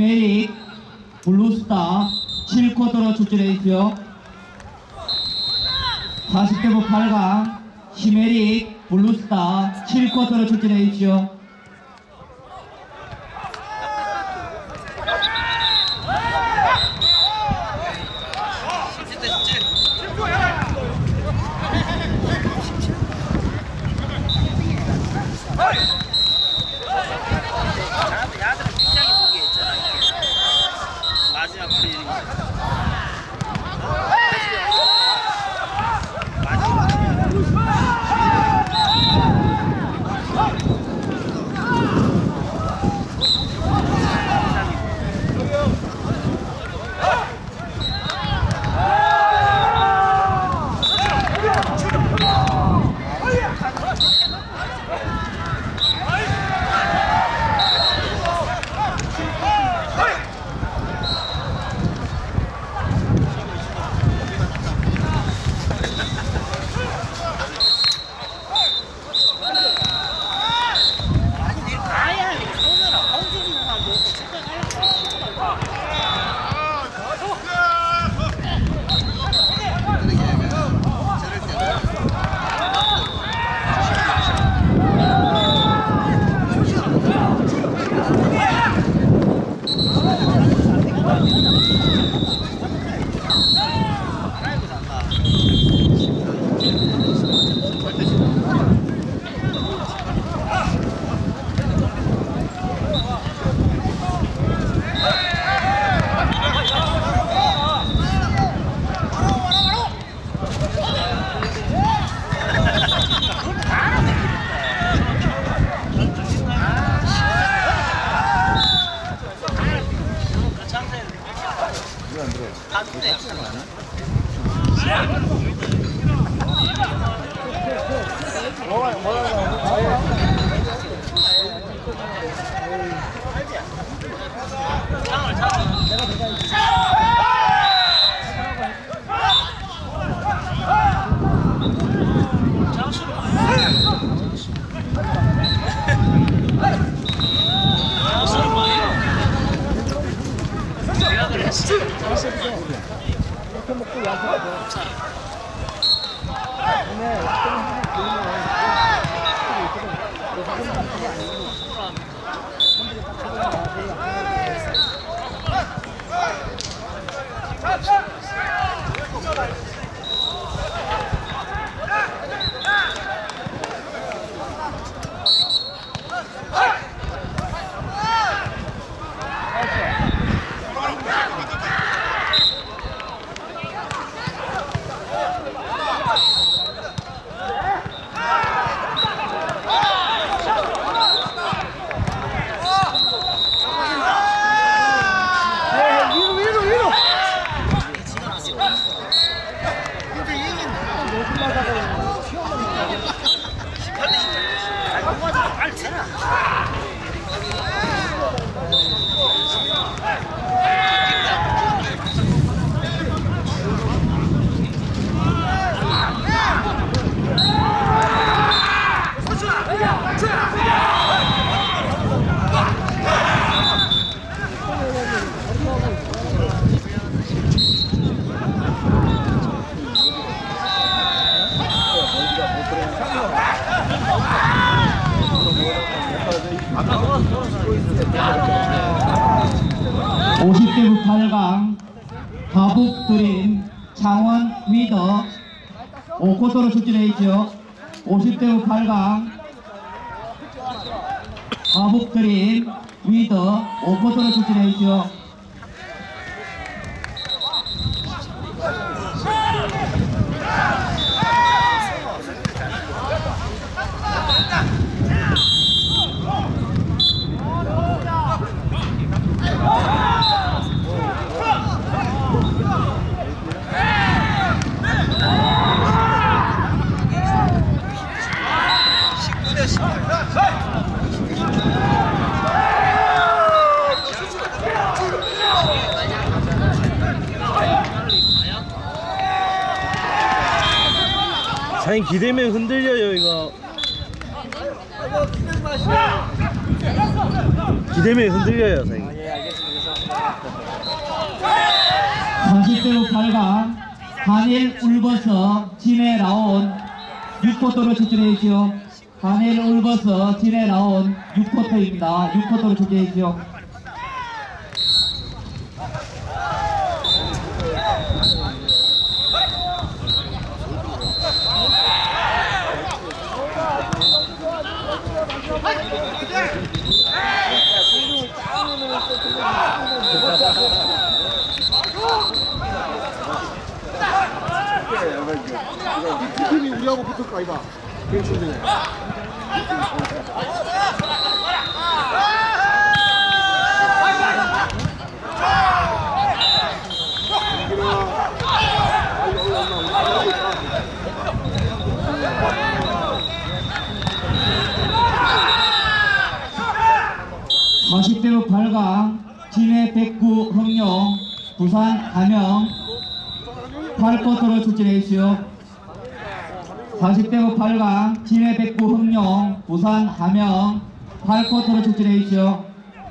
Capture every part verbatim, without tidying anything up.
히메릭 블루스타 칠 쿼터로 출전해 주십시오. 사십 대부 팔 강 히메릭 블루스타 칠 쿼터로 출전해 주십시오. 오십 대부 팔 강 하북 드림 창원 위더 오 쿼터로 출전해 있죠. 오십 대부 팔 강 하북 드림 위더 오 쿼터로 출전해 있죠. 사장님 기대면 흔들려요 이거. 기대면 흔들려요 사장님. 아, 예, 알겠습니다. 사십 대 팔 강 한일 울버서 진해 나온 육 쿼터로 출전해 주시오. 한일 울버서 진해 나온 육 쿼터입니다. 육 쿼터로 출전해 주시오. 팀이 우리하고 붙을까 이봐. 괜찮네. 사십 대 팔 강 진해 백구 흥룡 부산 함영 팔 쿼터로 출전해 주시오. 사십 대 팔 강 진해 백구 흥룡 부산 함영 팔 쿼터로 출전해 주시오.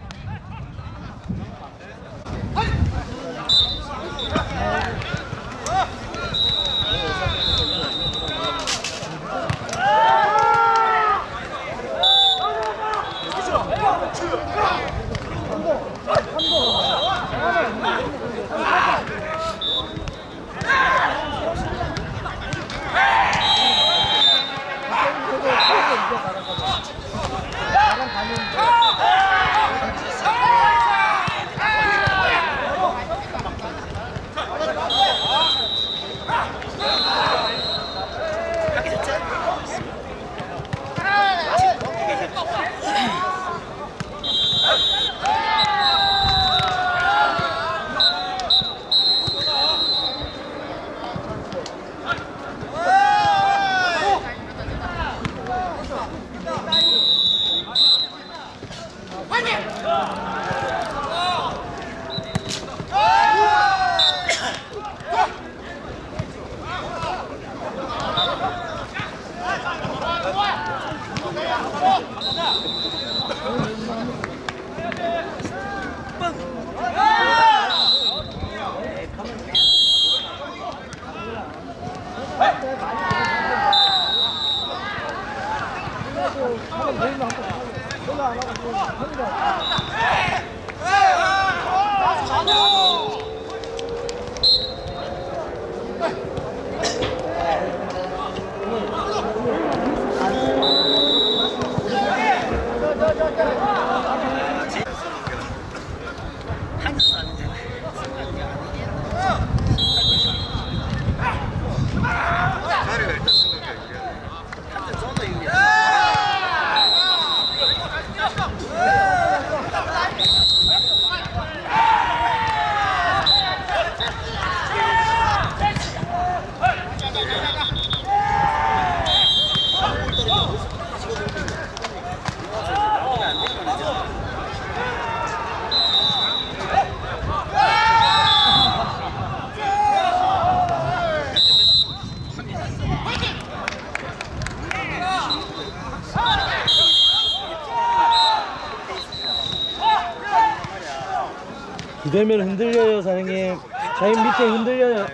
기대면 흔들려요, 사장님. 사장님 밑에 흔들려요.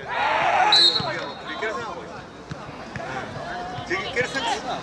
저기 결승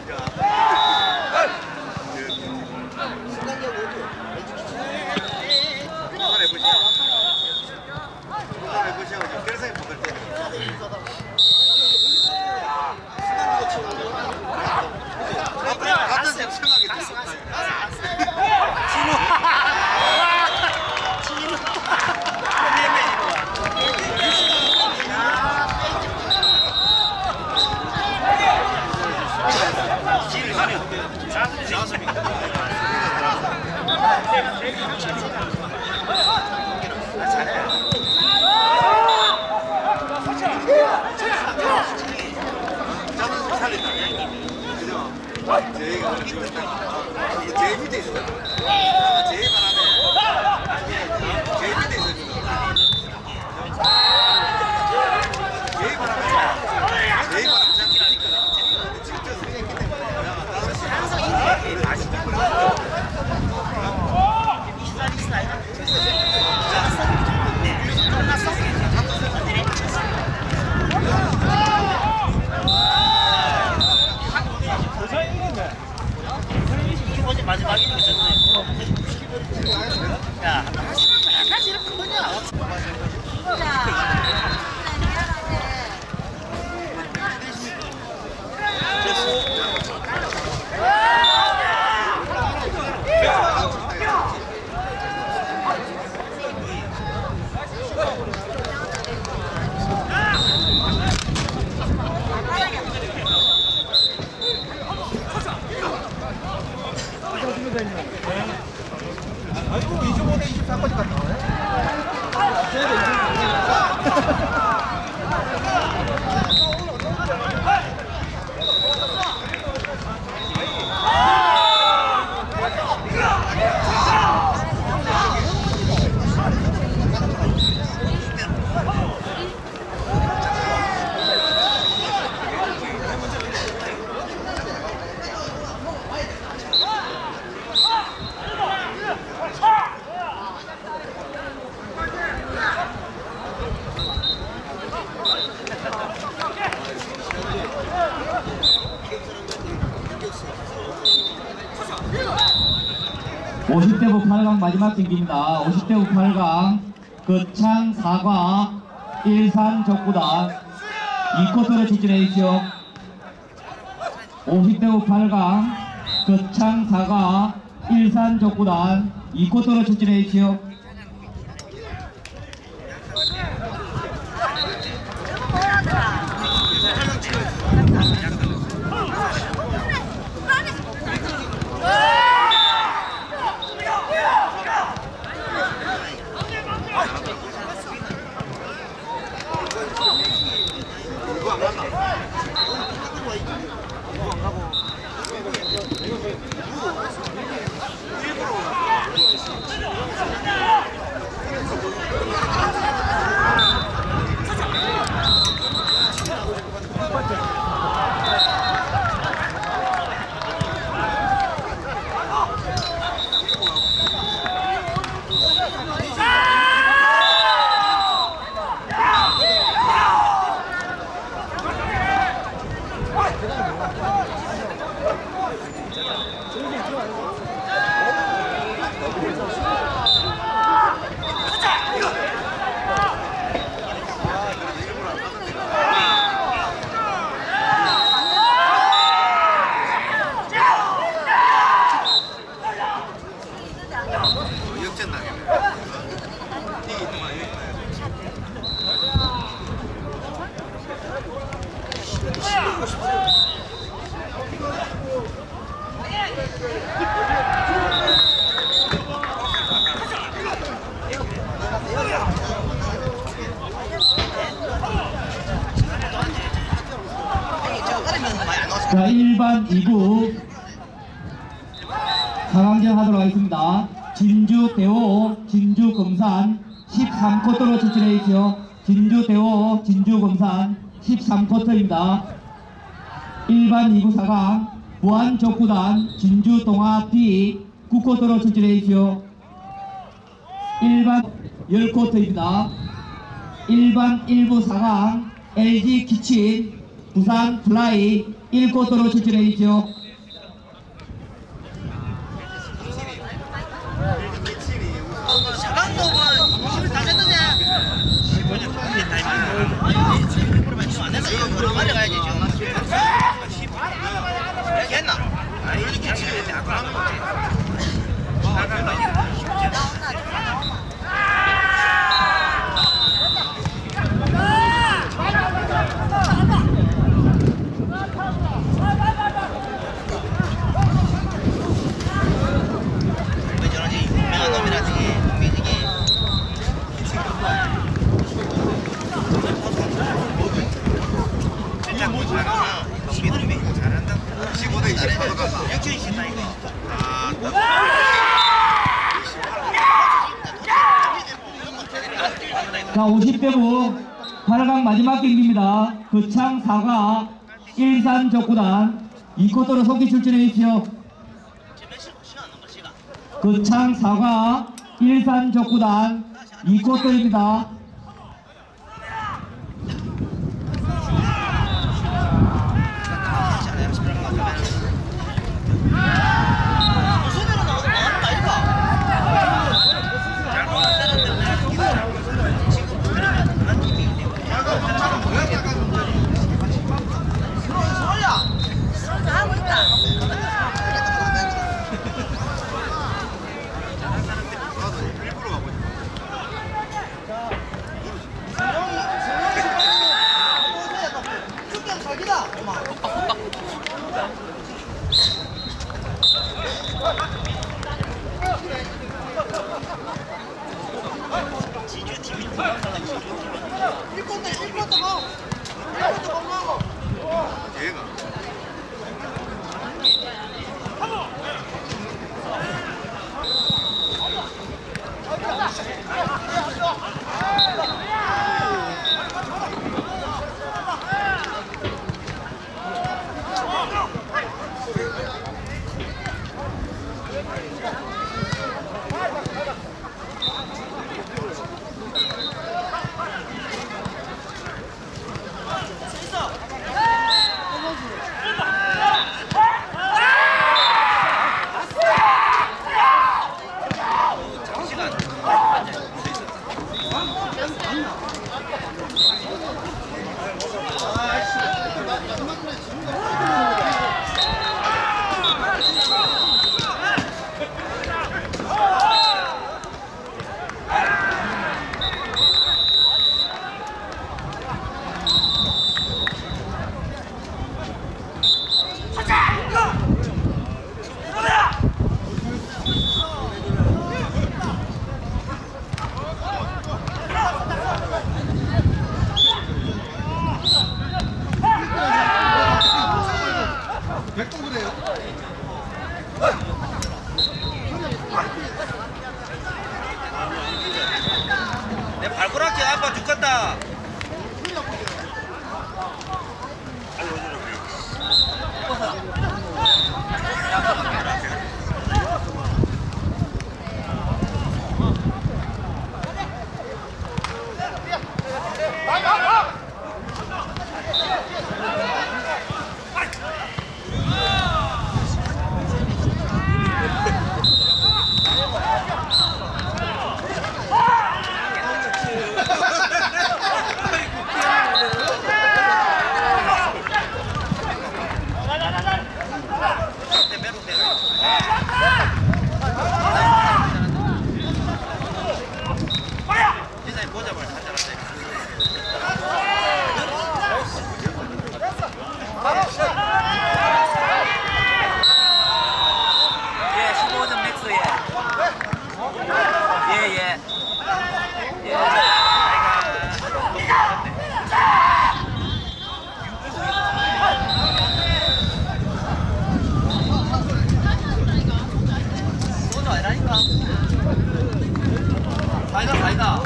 저희가 제일 밑에 있어요. 제일 바람에 제일 밑에 있어요. 제일 바람에 제일 바람 장기라니까 직접 생겼기 때문에 항상 이게 아시죠? 이십오 대 이십사까지 갔다 와요? 오십 대 구 팔 강 마지막 경기입니다. 오십 대 구 팔 강 거창 사과 일산 족구단 이 쿼터로 출전해 주십시오. 오십 대 구 팔 강 거창 사과 일산 족구단 이 쿼터로 출전해 주십시오. 자, 일 반 이 부 사 강전 하도록 하겠습니다. 진주 대호, 진주 금산 십삼 쿼터로 출전해 주십시오. 진주 대호, 진주 금산 십삼 쿼터입니다. 일 반 이 부 사 강 부안 족구단 진주 동아 B 구 쿼터로 출전해 주십시오. 일 반 십 쿼터입니다. 일 반 일 부 사 강 엘지 키친 부산 플라이 일 쿼터로 출전해 주십시오. 이십오 대 이십팔로 갔나? 자, 오십 대 구 팔 강 마지막 경기입니다. 거창 사과 일산 족구단 이 쿼터로 속기 출전해 주십시오. 거창 사과 일산 족구단 이 쿼터입니다. 백동그래요. 내 발가락이 아빠 죽겠다. 예, 십오 점 맥스 예. 예, 예. 예. 소주 아니라니까. 사이다, 사이다.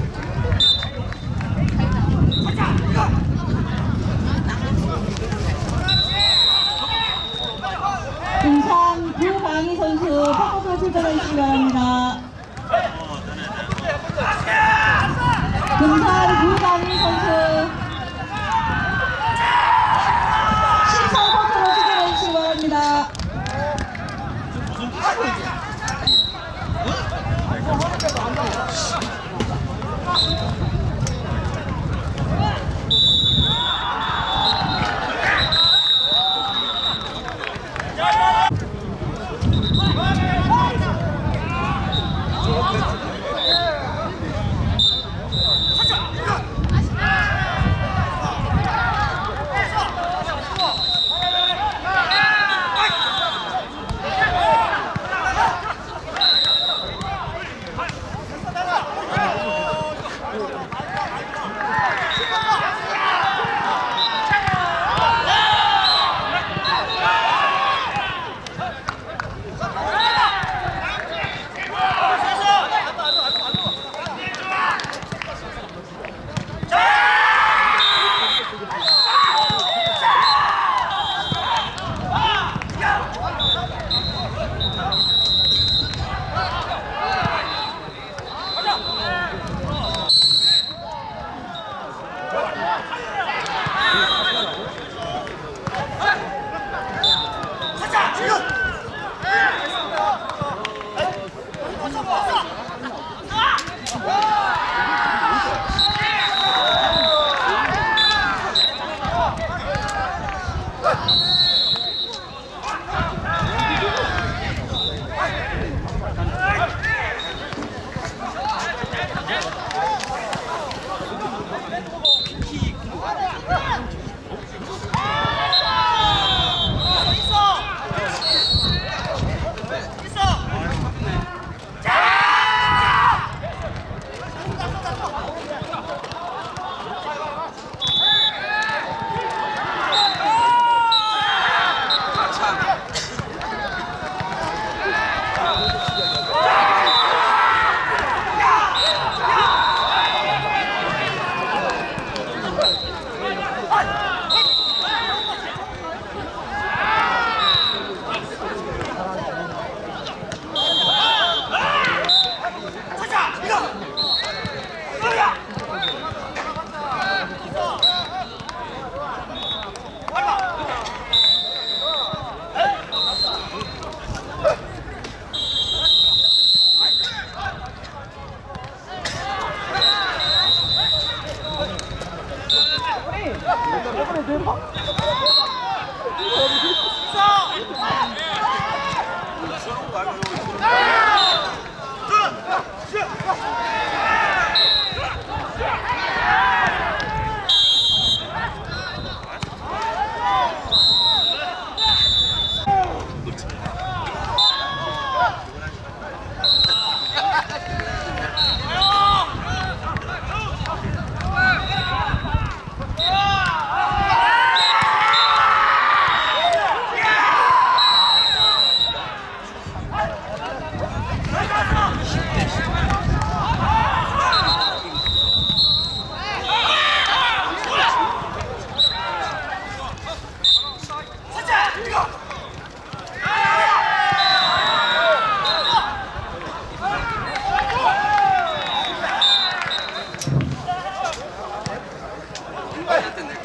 금산 구강희 선수 파커스로 출전해 주시기 바랍니다. 금산 구강희 선수 십삼 쿼터로 출전해 주시기 바랍니다. 야!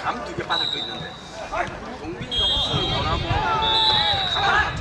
감 두 개 받을 거 있는데 동빈이가 옷을 원하면 가만